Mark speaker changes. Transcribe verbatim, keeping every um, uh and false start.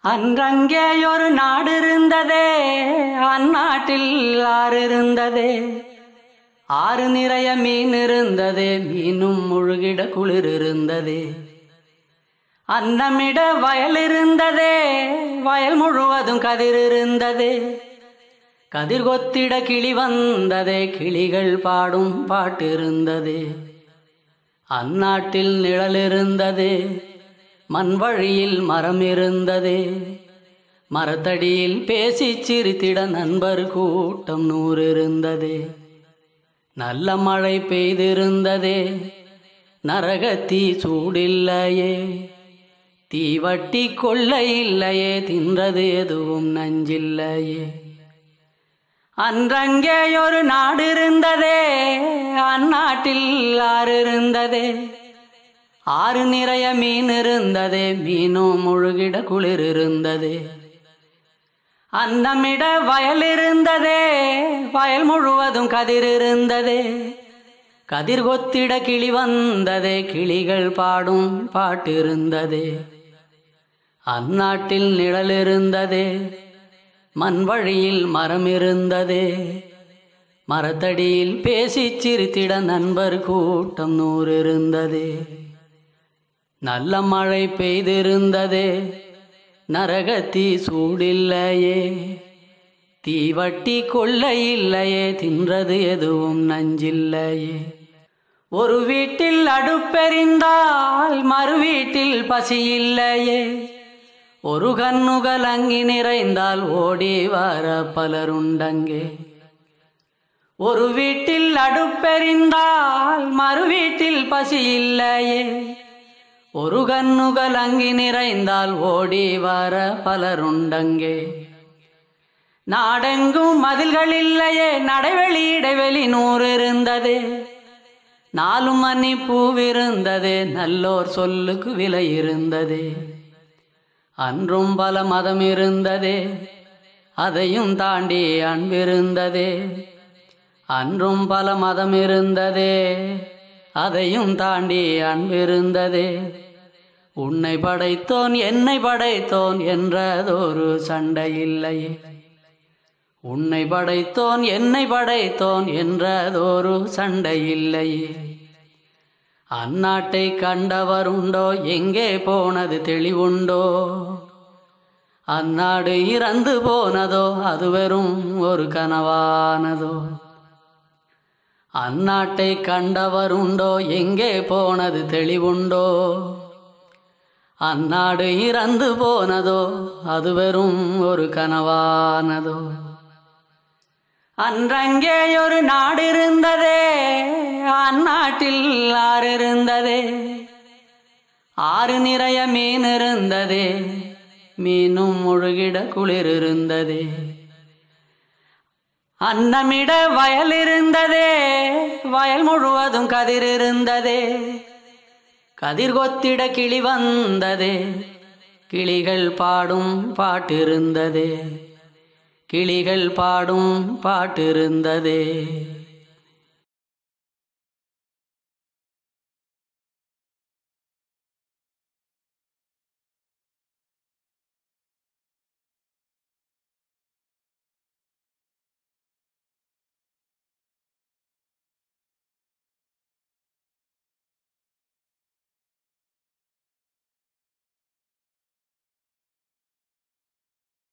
Speaker 1: அன்றங்கே ஒரு நாடு இருந்ததே, அந்நாட்டில் ஆறு இருந்ததே. ஆறு நிறைய மீன் இருந்ததே, மீனும் முழுகிட குளிர் இருந்ததே. அன்னமிட வயல் இருந்ததே, வயல் முழுவதும் கதிர் இருந்ததே. கதிர் கொத்திட கிளி வந்ததே, கிளிகள் பாடும் பாட்டு இருந்ததே. அந்நாட்டில் நிழல் இருந்ததே, மண் வழியில் மரம் இருந்ததே. மரத்தடியில் பேசி சிரித்திட நண்பர் கூட்டம் நூறு இருந்ததே. நல்ல மழை பெய்திருந்ததே, நரகத்தீ சூடில்லையே. தீவட்டி கொள்ளை இல்லையே, தின்றது எதுவும் நஞ்சில்லையே. அன்றங்கே ஒரு நாடு இருந்ததே, அந்நாட்டில் ஆறு இருந்ததே. ஆறு நிறைய மீன் இருந்ததே, மீனும் முழுகிட குளிர் இருந்ததே. அன்னமிட வயல் இருந்ததே, வயல் முழுவதும் கதிர் இருந்ததே. கதிர் கொத்திட கிளி வந்ததே, கிளிகள் பாடும் பாட்டு இருந்ததே. அந்நாட்டில் நிழல் இருந்ததே, மண் வழியில் மரம் இருந்ததே. மரத்தடியில் பேசி சிரித்திட நண்பர் கூட்டம் நூறு இருந்ததே. நல்ல மழை பெய்திருந்ததே, நரகத்தீ சூடில்லையே. தீவட்டி கொள்ளை இல்லையே, தின்றது எதுவும் நஞ்சில்லையே. ஒரு வீட்டில் அடுப்பெறிந்தால் மறு வீட்டில் பசி இல்லையே. ஒரு கண்ணுகள் அங்கி நிறைந்தால் ஓடி வர பலருண்டங்கே. ஒரு வீட்டில் அடுப்பெறிந்தால் மறு வீட்டில் பசி இல்லையே. ஒரு கண்ணுகள் அங்கி நிறைந்தால் ஓடி வர பலருண்டங்கே. நாடெங்கும் மதில்கள் இல்லையே, நடைவெளி இடைவெளி நூறு இருந்ததே. நாலு மணி பூவிருந்ததே, நல்லோர் சொல்லுக்கு விலை இருந்ததே. அன்றும் பல மதம் இருந்ததே, அதையும் தாண்டி அன்பிருந்ததே. அன்றும் பல மதம் இருந்ததே, அதையும் தாண்டி அன்பிருந்ததே. உன்னை படைத்தோன் என்னை படைத்தோன் என்றதொரு சண்டை இல்லையே. உன்னை படைத்தோன் என்னை படைத்தோன் என்றதொரு சண்டை இல்லையே. அந்நாட்டை கண்டவருண்டோ, எங்கே போனது தெளிவுண்டோ. அந்நாடு இறந்து போனதோ, அது வெறும் ஒரு கனவானதோ. அந்நாட்டை கண்டவருண்டோ, எங்கே போனது தெளிவுண்டோ. அந்நாடு இறந்து போனதோ, அது வெறும் ஒரு கனவானதோ. அன்றங்கே ஒரு நாடு இருந்ததே, அந்நாட்டில் ஆறு இருந்ததே. ஆறு நிறைய மீன் இருந்ததே, மீனும் முழுகிட குளிர் இருந்ததே. அன்னமிட வயல் இருந்ததே, வயல் முழுவதும் கதிர் இருந்ததே. கதிர் கொத்திட கிளி வந்ததே, கிளிகள் பாடும் பாட்டு இருந்ததே. கிளிகள் பாடும் பாட்டு இருந்ததே.